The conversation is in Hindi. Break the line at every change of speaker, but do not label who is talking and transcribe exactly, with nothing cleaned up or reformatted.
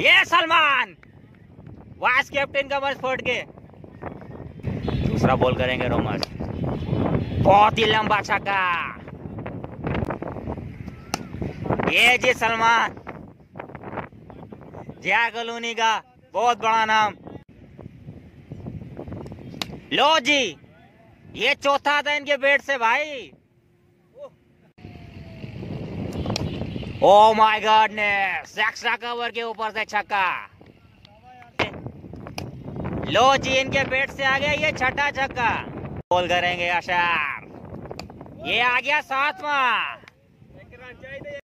ये सलमान वाइस कैप्टन का मर्ज फोड़ के दूसरा बॉल करेंगे रोमस। बहुत ही लंबा छक्का। ये जी सलमान जया कॉलोनी का बहुत बड़ा नाम। लो जी ये चौथा था इनके बैट से भाई। Oh my goodness, extra cover के ऊपर से छक्का। लो जी इनके बैट से आ गया ये छठा छक्का। बॉल करेंगे अशर। ये आ गया सातवां।